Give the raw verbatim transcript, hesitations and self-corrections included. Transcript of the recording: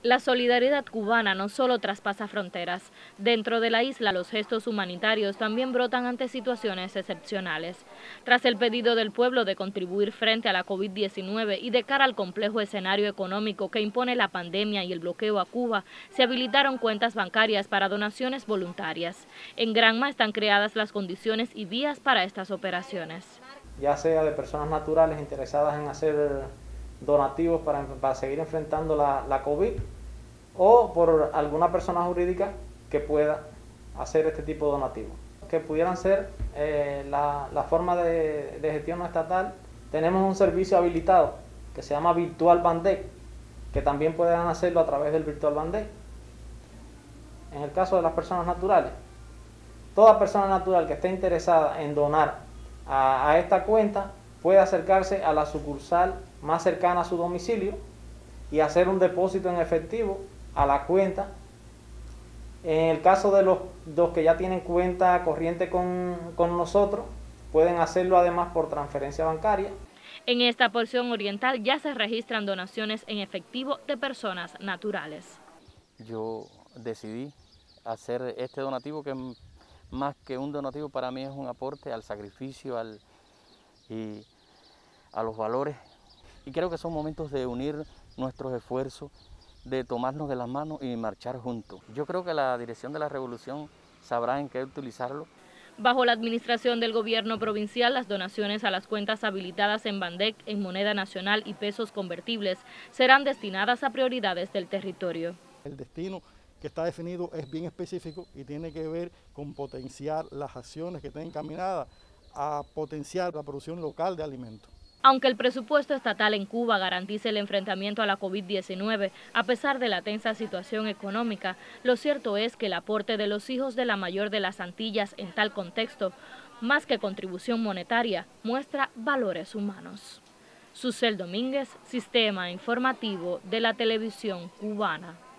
La solidaridad cubana no solo traspasa fronteras. Dentro de la isla, los gestos humanitarios también brotan ante situaciones excepcionales. Tras el pedido del pueblo de contribuir frente a la COVID diecinueve y de cara al complejo escenario económico que impone la pandemia y el bloqueo a Cuba, se habilitaron cuentas bancarias para donaciones voluntarias. En Granma están creadas las condiciones y vías para estas operaciones. Ya sea de personas naturales interesadas en hacer donativos para, para seguir enfrentando la, la COVID, o por alguna persona jurídica que pueda hacer este tipo de donativos, que pudieran ser eh, la, la forma de, de gestión no estatal. Tenemos un servicio habilitado que se llama Virtual Bandec, que también pueden hacerlo a través del Virtual Bandec. En el caso de las personas naturales, toda persona natural que esté interesada en donar a, a esta cuenta puede acercarse a la sucursal más cercana a su domicilio y hacer un depósito en efectivo a la cuenta. En el caso de los, los que ya tienen cuenta corriente con, con nosotros, pueden hacerlo además por transferencia bancaria. En esta porción oriental ya se registran donaciones en efectivo de personas naturales. Yo decidí hacer este donativo, que más que un donativo para mí es un aporte al sacrificio al, y a los valores. Y creo que son momentos de unir nuestros esfuerzos, de tomarnos de las manos y marchar juntos. Yo creo que la dirección de la revolución sabrá en qué utilizarlo. Bajo la administración del gobierno provincial, las donaciones a las cuentas habilitadas en Bandec, en moneda nacional y pesos convertibles serán destinadas a prioridades del territorio. El destino que está definido es bien específico y tiene que ver con potenciar las acciones que estén encaminadas a potenciar la producción local de alimentos. Aunque el presupuesto estatal en Cuba garantice el enfrentamiento a la COVID diecinueve, a pesar de la tensa situación económica, lo cierto es que el aporte de los hijos de la mayor de las Antillas en tal contexto, más que contribución monetaria, muestra valores humanos. Susel Domínguez, Sistema Informativo de la Televisión Cubana.